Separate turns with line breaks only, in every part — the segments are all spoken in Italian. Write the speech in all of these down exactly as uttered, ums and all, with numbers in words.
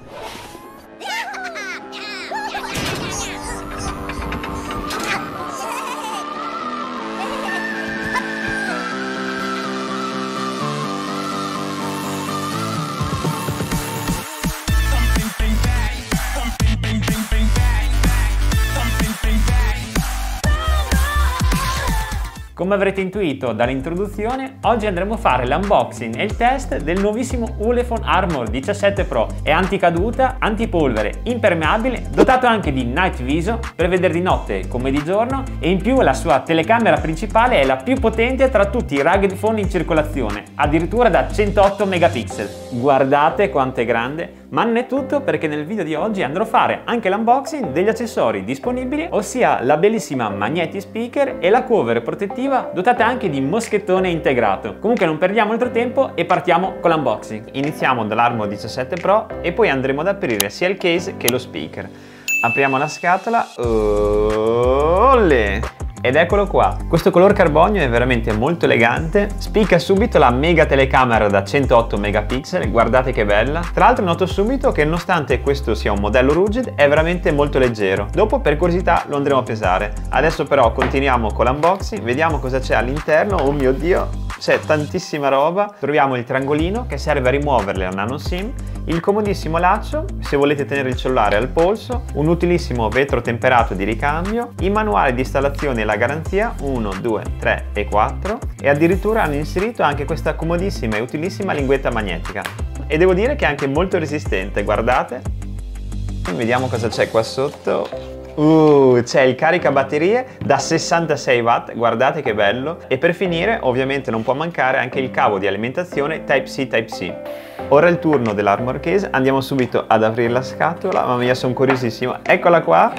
Come avrete intuito dall'introduzione, oggi andremo a fare l'unboxing e il test del nuovissimo Ulefone Armor diciassette Pro. È anticaduta, antipolvere, impermeabile, dotato anche di Night Vision per vedere di notte come di giorno, e in più la sua telecamera principale è la più potente tra tutti i rugged phone in circolazione, addirittura da centootto megapixel. Guardate quanto è grande! Ma non è tutto, perché nel video di oggi andrò a fare anche l'unboxing degli accessori disponibili, ossia la bellissima Magneti Speaker e la cover protettiva dotata anche di moschettone integrato. Comunque non perdiamo altro tempo e partiamo con l'unboxing. Iniziamo dall'Armor diciassette Pro e poi andremo ad aprire sia il case che lo speaker. Apriamo la scatola. Olè! Ed eccolo qua, questo color carbonio è veramente molto elegante, spicca subito la mega telecamera da centootto megapixel, guardate che bella. Tra l'altro noto subito che nonostante questo sia un modello rugged è veramente molto leggero, dopo per curiosità lo andremo a pesare. Adesso però continuiamo con l'unboxing, vediamo cosa c'è all'interno. Oh mio Dio, c'è tantissima roba. Troviamo il triangolino che serve a rimuovere la nano SIM, il comodissimo laccio se volete tenere il cellulare al polso, un utilissimo vetro temperato di ricambio, i manuali di installazione e la garanzia uno, due, tre e quattro, e addirittura hanno inserito anche questa comodissima e utilissima linguetta magnetica, e devo dire che è anche molto resistente, guardate. Vediamo cosa c'è qua sotto. Uh, c'è il caricabatterie da sessantasei watt, guardate che bello, e per finire ovviamente non può mancare anche il cavo di alimentazione Type-C Type-C. Ora è il turno dell'Armor Case, andiamo subito ad aprire la scatola. Mamma mia, sono curiosissimo, eccola qua.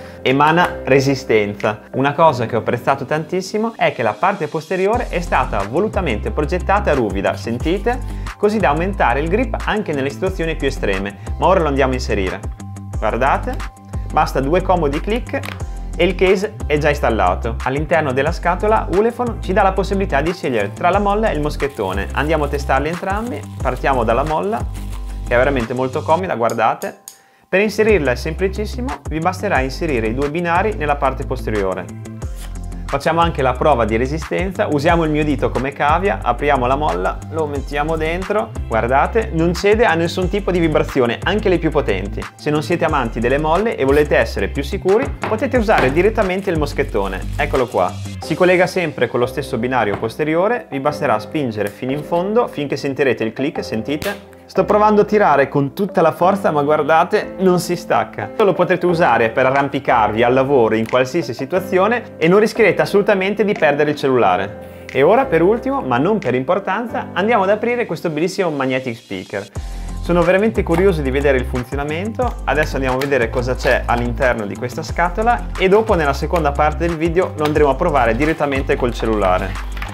Emana resistenza. Una cosa che ho apprezzato tantissimo è che la parte posteriore è stata volutamente progettata ruvida, sentite? Così da aumentare il grip anche nelle situazioni più estreme, ma ora lo andiamo a inserire. Guardate, basta due comodi clic e il case è già installato. All'interno della scatola Ulefone ci dà la possibilità di scegliere tra la molla e il moschettone. Andiamo a testarli entrambi, partiamo dalla molla, che è veramente molto comoda, guardate. Per inserirla è semplicissimo, vi basterà inserire i due binari nella parte posteriore. Facciamo anche la prova di resistenza, usiamo il mio dito come cavia, apriamo la molla, lo mettiamo dentro, guardate, non cede a nessun tipo di vibrazione, anche le più potenti. Se non siete amanti delle molle e volete essere più sicuri, potete usare direttamente il moschettone, eccolo qua. Si collega sempre con lo stesso binario posteriore, vi basterà spingere fino in fondo finché sentirete il click, sentite? Sto provando a tirare con tutta la forza, ma guardate, non si stacca. Lo potrete usare per arrampicarvi al lavoro in qualsiasi situazione e non rischierete assolutamente di perdere il cellulare. E ora, per ultimo, ma non per importanza, andiamo ad aprire questo bellissimo Magnetic Speaker. Sono veramente curioso di vedere il funzionamento. Adesso andiamo a vedere cosa c'è all'interno di questa scatola e dopo, nella seconda parte del video, lo andremo a provare direttamente col cellulare.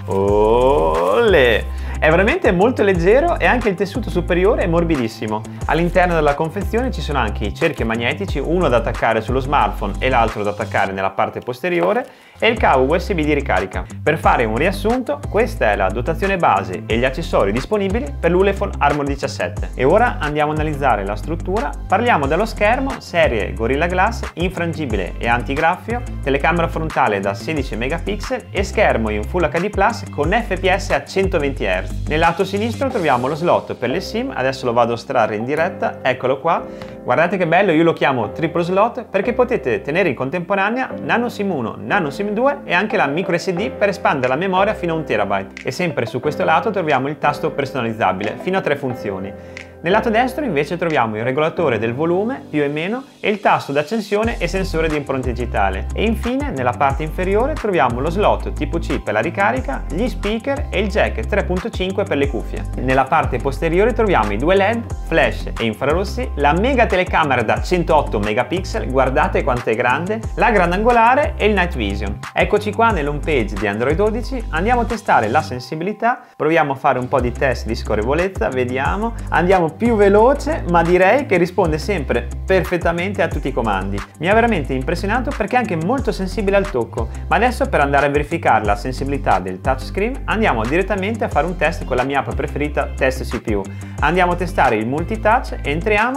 Olè! È veramente molto leggero e anche il tessuto superiore è morbidissimo. All'interno della confezione ci sono anche i cerchi magnetici, uno da attaccare sullo smartphone e l'altro da attaccare nella parte posteriore, e il cavo U S B di ricarica. Per fare un riassunto, questa è la dotazione base e gli accessori disponibili per l'Ulefone Armor diciassette. E ora andiamo a analizzare la struttura. Parliamo dello schermo, serie Gorilla Glass, infrangibile e antigraffio, telecamera frontale da sedici megapixel e schermo in Full H D plus con F P S a centoventi hertz. Nel lato sinistro troviamo lo slot per le SIM, adesso lo vado a estrarre in diretta, eccolo qua. Guardate che bello, io lo chiamo triplo slot perché potete tenere in contemporanea Nano SIM uno, Nano SIM due e anche la micro S D per espandere la memoria fino a un terabyte. E sempre su questo lato troviamo il tasto personalizzabile, fino a tre funzioni. Nel lato destro invece troviamo il regolatore del volume, più e meno, e il tasto d'accensione e sensore di impronta digitale. E infine, nella parte inferiore, troviamo lo slot tipo C per la ricarica, gli speaker e il jack tre punto cinque per le cuffie. Nella parte posteriore troviamo i due L E D, flash e infrarossi, la mega telecamera da centootto megapixel, guardate quanto è grande, la grandangolare e il Night Vision. Eccoci qua nell'home page di Android dodici, andiamo a testare la sensibilità, proviamo a fare un po' di test di scorrevolezza, vediamo, andiamo più veloce, ma direi che risponde sempre perfettamente a tutti i comandi. Mi ha veramente impressionato perché è anche molto sensibile al tocco, ma adesso per andare a verificare la sensibilità del touchscreen andiamo direttamente a fare un test con la mia app preferita, Test C P U. Andiamo a testare il multitouch, entriamo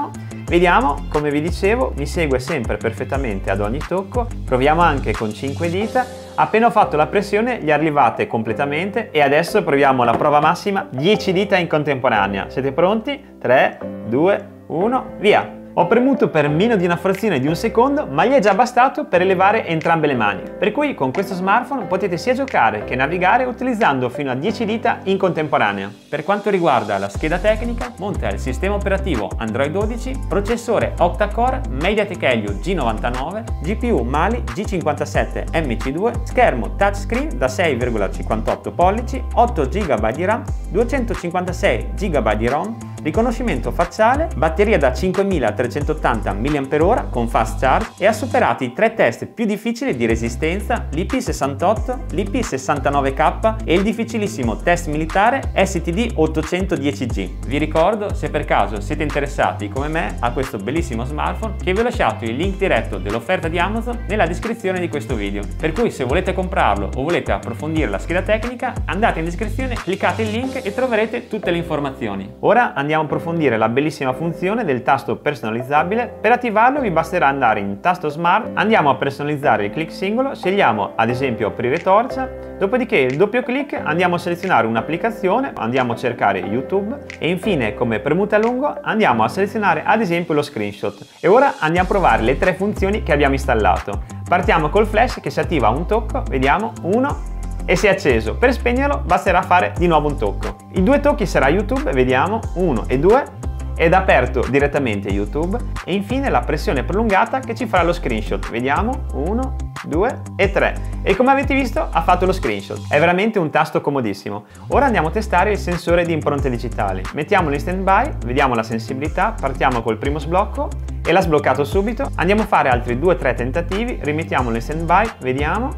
Vediamo, come vi dicevo, mi segue sempre perfettamente ad ogni tocco. Proviamo anche con cinque dita. Appena ho fatto la pressione gli arrivate completamente e adesso proviamo la prova massima, dieci dita in contemporanea. Siete pronti? tre, due, uno, via! Ho premuto per meno di una frazione di un secondo, ma gli è già bastato per elevare entrambe le mani. Per cui con questo smartphone potete sia giocare che navigare utilizzando fino a dieci dita in contemporanea. Per quanto riguarda la scheda tecnica, monta il sistema operativo Android dodici, processore octa-core MediaTek Helio G novantanove, G P U Mali G cinquantasette M C due, schermo touchscreen da sei virgola cinquantotto pollici, otto giga di RAM, duecentocinquantasei giga di ROM, riconoscimento facciale, batteria da cinquemilatrecentottanta milliamperi ora con fast charge e ha superato i tre test più difficili di resistenza, l'I P sessantotto, l'I P sessantanove K e il difficilissimo test militare S T D ottocentodieci G. Vi ricordo, se per caso siete interessati come me a questo bellissimo smartphone, che vi ho lasciato il link diretto dell'offerta di Amazon nella descrizione di questo video. Per cui se volete comprarlo o volete approfondire la scheda tecnica, andate in descrizione, cliccate il link e troverete tutte le informazioni. Ora andiamo a approfondire la bellissima funzione del tasto personalizzabile. Per attivarlo vi basterà andare in tasto smart, andiamo a personalizzare il click singolo, scegliamo ad esempio aprire torcia, dopodiché il doppio clic andiamo a selezionare un'applicazione, andiamo a cercare YouTube e infine come premuta a lungo andiamo a selezionare ad esempio lo screenshot. E ora andiamo a provare le tre funzioni che abbiamo installato. Partiamo col flash che si attiva a un tocco, vediamo, uno, e si è acceso. Per spegnerlo basterà fare di nuovo un tocco. I due tocchi sarà YouTube, vediamo, uno e due, ed aperto direttamente YouTube, e infine la pressione prolungata che ci farà lo screenshot, vediamo, uno, due e tre, e come avete visto ha fatto lo screenshot. È veramente un tasto comodissimo. Ora andiamo a testare il sensore di impronte digitali. Mettiamolo in stand by, vediamo la sensibilità, partiamo col primo sblocco e l'ha sbloccato subito. Andiamo a fare altri due tre tentativi, rimettiamolo in stand by, vediamo,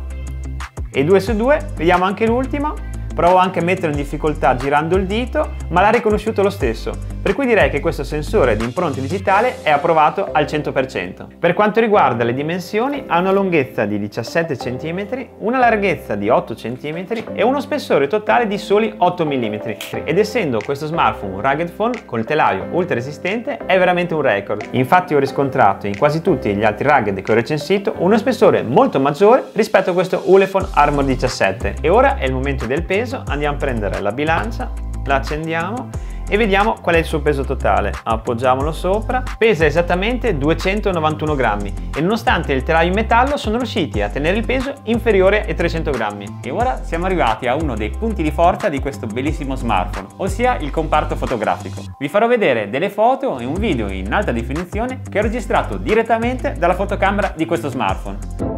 e due su due, vediamo anche l'ultimo. Provo anche a metterlo in difficoltà girando il dito, ma l'ha riconosciuto lo stesso, per cui direi che questo sensore di impronte digitale è approvato al cento per cento. Per quanto riguarda le dimensioni, ha una lunghezza di diciassette centimetri, una larghezza di otto centimetri e uno spessore totale di soli otto millimetri. Ed essendo questo smartphone un rugged phone col telaio ultra resistente, è veramente un record. Infatti ho riscontrato in quasi tutti gli altri rugged che ho recensito uno spessore molto maggiore rispetto a questo Ulefone Armor diciassette. E ora è il momento del peso. Andiamo a prendere la bilancia, la accendiamo e vediamo qual è il suo peso totale. Appoggiamolo sopra, pesa esattamente duecentonovantuno grammi e nonostante il telaio in metallo sono riusciti a tenere il peso inferiore ai trecento grammi. E ora siamo arrivati a uno dei punti di forza di questo bellissimo smartphone, ossia il comparto fotografico. Vi farò vedere delle foto e un video in alta definizione che ho registrato direttamente dalla fotocamera di questo smartphone.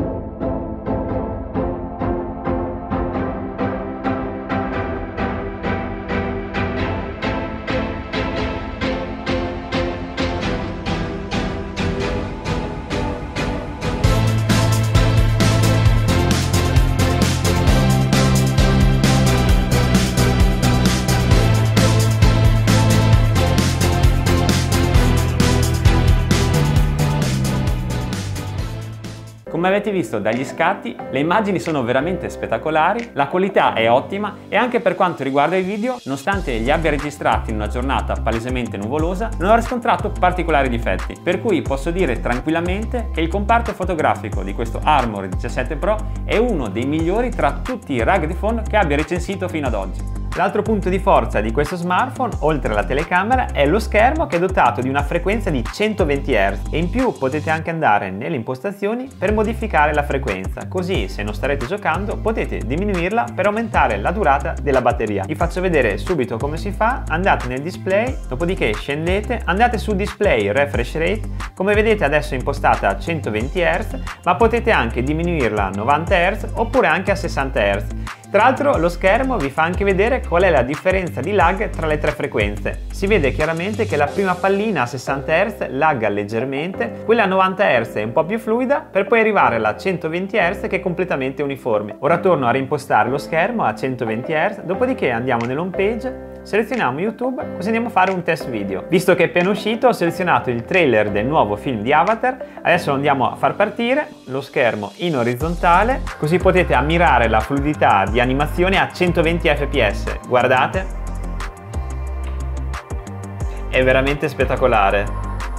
Come avete visto dagli scatti, le immagini sono veramente spettacolari, la qualità è ottima e anche per quanto riguarda i video, nonostante li abbia registrati in una giornata palesemente nuvolosa, non ho riscontrato particolari difetti, per cui posso dire tranquillamente che il comparto fotografico di questo Armor diciassette Pro è uno dei migliori tra tutti i rugged phone che abbia recensito fino ad oggi. L'altro punto di forza di questo smartphone, oltre alla telecamera, è lo schermo che è dotato di una frequenza di centoventi hertz e in più potete anche andare nelle impostazioni per modificare la frequenza, così se non starete giocando potete diminuirla per aumentare la durata della batteria. Vi faccio vedere subito come si fa. Andate nel display, dopodiché scendete, andate su display refresh rate, come vedete adesso è impostata a centoventi hertz, ma potete anche diminuirla a novanta hertz oppure anche a sessanta hertz. Tra l'altro lo schermo vi fa anche vedere qual è la differenza di lag tra le tre frequenze. Si vede chiaramente che la prima pallina a sessanta hertz lagga leggermente, quella a novanta hertz è un po' più fluida, per poi arrivare alla centoventi hertz che è completamente uniforme. Ora torno a reimpostare lo schermo a centoventi hertz, dopodiché andiamo nell'home page, selezioniamo YouTube, così andiamo a fare un test video. Visto che è appena uscito ho selezionato il trailer del nuovo film di Avatar, adesso lo andiamo a far partire, lo schermo in orizzontale, così potete ammirare la fluidità di animazione a centoventi fps. Guardate, è veramente spettacolare.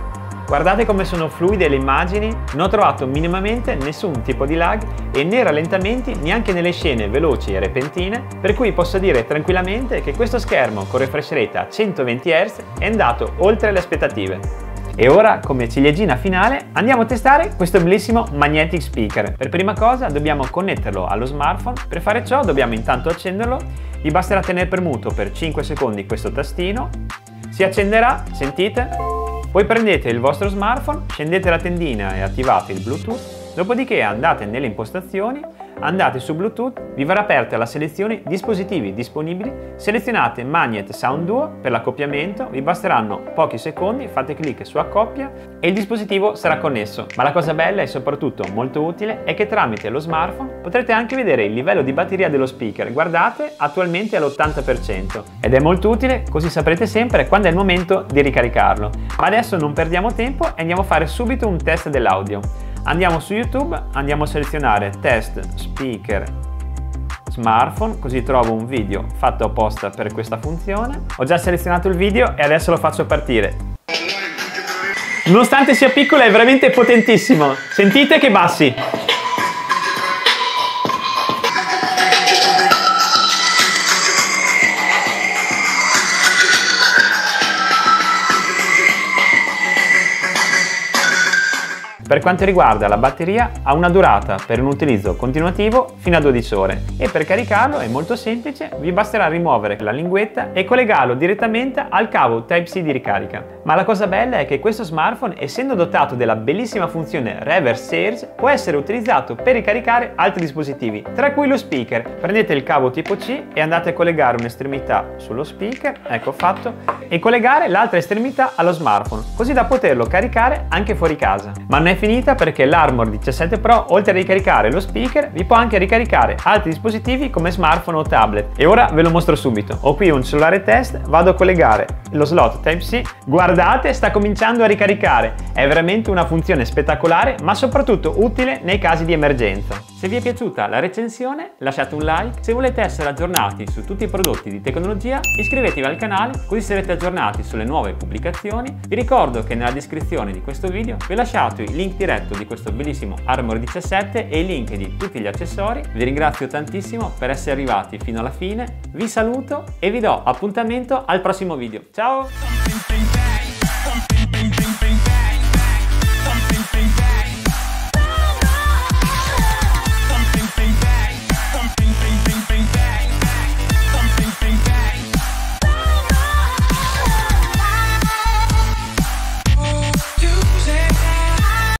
Guardate come sono fluide le immagini, non ho trovato minimamente nessun tipo di lag e né rallentamenti neanche nelle scene veloci e repentine, per cui posso dire tranquillamente che questo schermo con refresh rate a centoventi hertz è andato oltre le aspettative. E ora, come ciliegina finale, andiamo a testare questo bellissimo magnetic speaker. Per prima cosa dobbiamo connetterlo allo smartphone. Per fare ciò dobbiamo intanto accenderlo. Vi basterà tenere premuto per cinque secondi questo tastino. Si accenderà, sentite? Poi prendete il vostro smartphone, scendete la tendina e attivate il Bluetooth. Dopodiché andate nelle impostazioni, andate su Bluetooth, vi verrà aperta la selezione dispositivi disponibili, selezionate Magnet Sound Duo per l'accoppiamento, vi basteranno pochi secondi, fate clic su accoppia e il dispositivo sarà connesso. Ma la cosa bella e soprattutto molto utile è che tramite lo smartphone potrete anche vedere il livello di batteria dello speaker. Guardate, attualmente è all'ottanta per cento ed è molto utile, così saprete sempre quando è il momento di ricaricarlo. Ma adesso non perdiamo tempo e andiamo a fare subito un test dell'audio. Andiamo su YouTube, andiamo a selezionare test speaker smartphone, così trovo un video fatto apposta per questa funzione. Ho già selezionato il video e adesso lo faccio partire. Nonostante sia piccolo è veramente potentissimo, sentite che bassi! Per quanto riguarda la batteria, ha una durata per un utilizzo continuativo fino a dodici ore e per caricarlo è molto semplice, vi basterà rimuovere la linguetta e collegarlo direttamente al cavo Type-C di ricarica. Ma la cosa bella è che questo smartphone, essendo dotato della bellissima funzione Reverse Search, può essere utilizzato per ricaricare altri dispositivi, tra cui lo speaker. Prendete il cavo tipo C e andate a collegare un'estremità sullo speaker, ecco fatto, e collegare l'altra estremità allo smartphone, così da poterlo caricare anche fuori casa. Ma non è finita, perché l'Armor diciassette Pro, oltre a ricaricare lo speaker, vi può anche ricaricare altri dispositivi come smartphone o tablet. E ora ve lo mostro subito. Ho qui un cellulare test, vado a collegare lo slot Type-C, guardate, sta cominciando a ricaricare. È veramente una funzione spettacolare, ma soprattutto utile nei casi di emergenza. Se vi è piaciuta la recensione, lasciate un like. Se volete essere aggiornati su tutti i prodotti di tecnologia, iscrivetevi al canale, così sarete aggiornati sulle nuove pubblicazioni. Vi ricordo che nella descrizione di questo video vi ho lasciato il link diretto di questo bellissimo Armor diciassette e i link di tutti gli accessori. Vi ringrazio tantissimo per essere arrivati fino alla fine, vi saluto e vi do appuntamento al prossimo video. Ciao!